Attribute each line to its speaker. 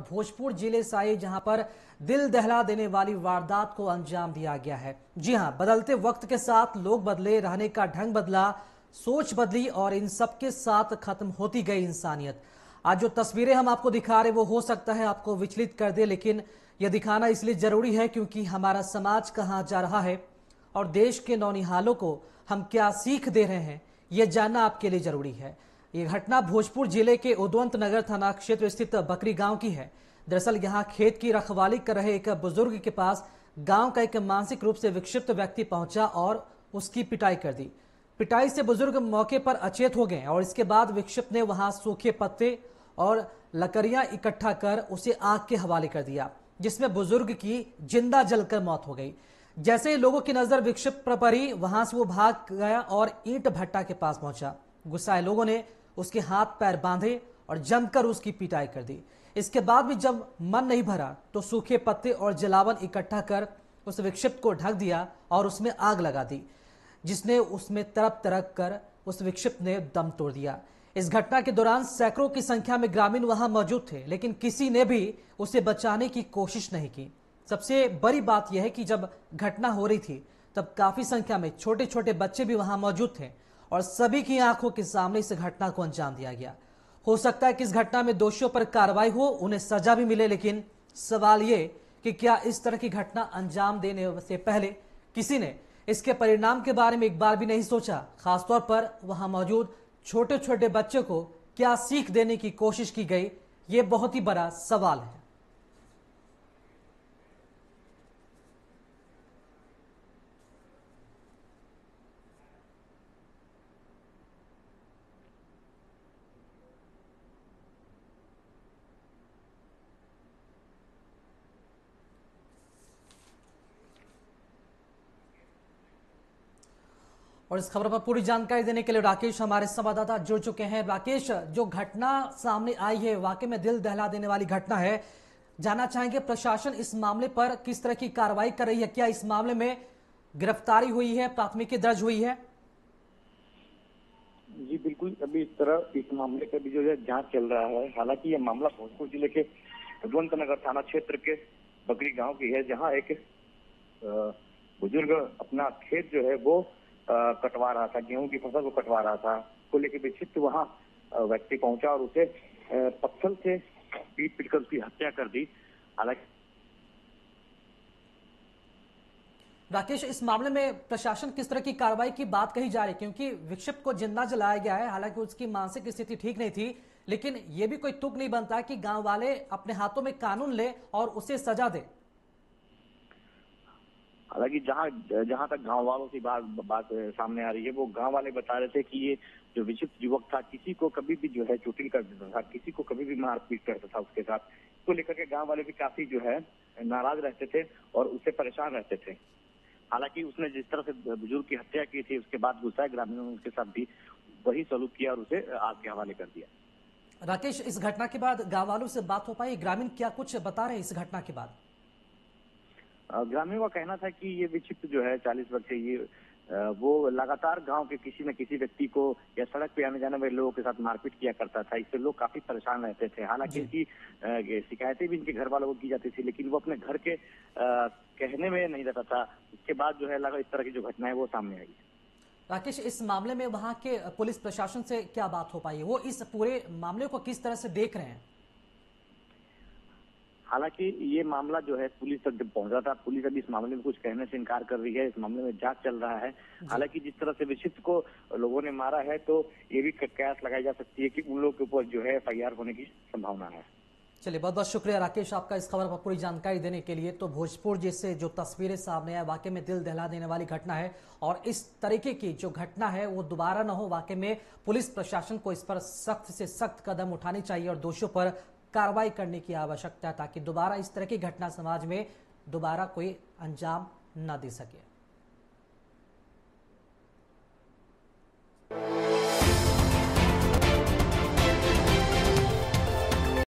Speaker 1: भोजपुर जिले से आई, जहां पर दिल दहला देने वाली वारदात को अंजाम दिया गया है। जी हां, बदलते वक्त के साथ लोग बदले, रहने का ढंग बदला, सोच बदली और इन सब के साथ खत्म होती गई इंसानियत। आज जो तस्वीरें हम आपको दिखा रहे वो हो सकता है आपको विचलित कर दे, लेकिन यह दिखाना इसलिए जरूरी है क्योंकि हमारा समाज कहाँ जा रहा है और देश के नौनिहालों को हम क्या सीख दे रहे हैं, यह जानना आपके लिए जरूरी है। ये घटना भोजपुर जिले के उद्वंत नगर थाना क्षेत्र स्थित बकरी गांव की है। दरअसल यहां खेत की रखवाली कर रहे एक बुजुर्ग के पास गांव का एक मानसिक रूप से विक्षिप्त व्यक्ति पहुंचा और उसकी पिटाई कर दी। पिटाई से बुजुर्ग मौके पर अचेत हो गए और इसके बाद विक्षिप्त ने वहां सूखे पत्ते और लकड़ियां इकट्ठा कर उसे आग के हवाले कर दिया, जिसमें बुजुर्ग की जिंदा जलकर मौत हो गई। जैसे ही लोगों की नजर विक्षिप्त पर पड़ी, वहां से वो भाग गया और ईंट भट्टा के पास पहुंचा। गुस्साए लोगों ने उसके हाथ पैर बांधे और जमकर उसकी पिटाई कर दी। इसके बाद भी जब मन नहीं भरा तो सूखे पत्ते और जलावन इकट्ठा कर उस विक्षिप्त को ढक दिया और उसमें आग लगा दी, जिसने उसमें तड़प तड़प कर उस विक्षिप्त ने दम तोड़ दिया। इस घटना के दौरान सैकड़ों की संख्या में ग्रामीण वहां मौजूद थे, लेकिन किसी ने भी उसे बचाने की कोशिश नहीं की। सबसे बड़ी बात यह है कि जब घटना हो रही थी तब काफी संख्या में छोटे छोटे बच्चे भी वहां मौजूद थे और सभी की आंखों के सामने इस घटना को अंजाम दिया गया। हो सकता है कि इस घटना में दोषियों पर कार्रवाई हो, उन्हें सजा भी मिले, लेकिन सवाल ये कि क्या इस तरह की घटना अंजाम देने से पहले किसी ने इसके परिणाम के बारे में एक बार भी नहीं सोचा। खासतौर पर वहां मौजूद छोटे छोटे बच्चों को क्या सीख देने की कोशिश की गई, ये बहुत ही बड़ा सवाल है। और इस खबर पर पूरी जानकारी देने के लिए राकेश हमारे संवाददाता जुड़ चुके हैं। राकेश, जो घटना सामने आई है वाकई में दिल दहला देने वाली घटना है। जानना चाहेंगे प्रशासन इस मामले पर किस तरह की कार्रवाई कर रही है, क्या इस मामले में गिरफ्तारी हुई है, प्राथमिकी दर्ज हुई है?
Speaker 2: जी बिल्कुल, अभी इस मामले का भी जो है जांच चल रहा है। हालांकि यह मामला भोजपुर जिले के उद्वंत नगर थाना क्षेत्र के बकरी गांव की है, जहां एक बुजुर्ग अपना खेत जो है वो कटवा रहा था, गेहूं की फसल को कटवा रहा था, को लेकर विक्षिप्त वहां व्यक्ति पहुंचा और उसे पत्थर से पीट पीट कर उसकी हत्या कर दी। हालांकि
Speaker 1: राकेश, इस मामले में प्रशासन किस तरह की कार्रवाई की बात कही जा रही है, क्योंकि विक्षिप्त को जिंदा जलाया गया है। हालांकि उसकी मानसिक स्थिति ठीक नहीं थी, लेकिन यह भी कोई तुक नहीं बनता कि गांव वाले अपने हाथों में कानून ले और उसे सजा दे।
Speaker 2: हालांकि जहां तक गांव वालों की बात सामने आ रही है, वो गांव वाले बता रहे थे कि ये जो विक्षिप्त युवक था किसी को कभी भी जो है चोटिल कर देता था, किसी को कभी भी मारपीट करता था उसके साथ। इसको लेकर के गांव वाले भी काफी जो है नाराज रहते थे और उससे परेशान रहते थे। हालांकि उसने जिस तरह से बुजुर्ग की हत्या की थी, उसके बाद गुस्साए ग्रामीणों ने उसके साथ भी वही सलूक किया और उसे आग के हवाले कर दिया।
Speaker 1: राकेश, इस घटना के बाद गाँव वालों से बात हो पाई? ग्रामीण क्या कुछ बता रहे हैं इस घटना के बाद?
Speaker 2: ग्रामीणों का कहना था कि ये विक्षिप्त जो है 40 वर्ष से ये वो लगातार गांव के किसी न किसी व्यक्ति को या सड़क पे आने जाने वाले लोगों के साथ मारपीट किया करता था। इससे लोग काफी परेशान रहते थे। हालांकि इनकी शिकायतें भी इनके घर वालों को की जाती थी, लेकिन वो अपने घर के कहने में नहीं रहता था। इसके बाद जो है लगा इस तरह की जो घटना है वो सामने आई।
Speaker 1: राकेश, इस मामले में वहां के पुलिस प्रशासन से क्या बात हो पाई है? वो इस पूरे मामले को किस तरह से देख रहे हैं?
Speaker 2: हालांकि ये मामला जो है पुलिस तक जब पहुंचा था, पुलिस अभी इस मामले में कुछ कहने से इनकार कर रही है। इस मामले में जांच चल रहा है। हालांकि जिस तरह से विक्षिप्त को लोगों ने मारा है, तो ये भी कयास लगाई जा सकती है कि उन लोगों के ऊपर जो है FIR होने की संभावना है।
Speaker 1: चलिए, बहुत बहुत शुक्रिया राकेश आपका इस खबर पर पूरी जानकारी देने के लिए। तो भोजपुर जैसे जो तस्वीरें सामने आए, वाकई में दिल दहला देने वाली घटना है और इस तरीके की जो घटना है वो दोबारा न हो। वाकई में पुलिस प्रशासन को इस पर सख्त से सख्त कदम उठाने चाहिए और दोषियों पर कार्रवाई करने की आवश्यकता है, ताकि दोबारा इस तरह की घटना समाज में दोबारा कोई अंजाम न दे सके।